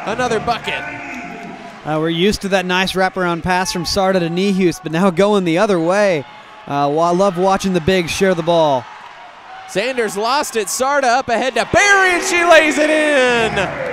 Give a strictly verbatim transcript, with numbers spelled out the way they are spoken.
another bucket. Uh, we're used to that nice wraparound pass from Sarda to Nihus, but now going the other way. Uh, well, I love watching the bigs share the ball. Sanders lost it. Sarda up ahead to Barry, and she lays it in.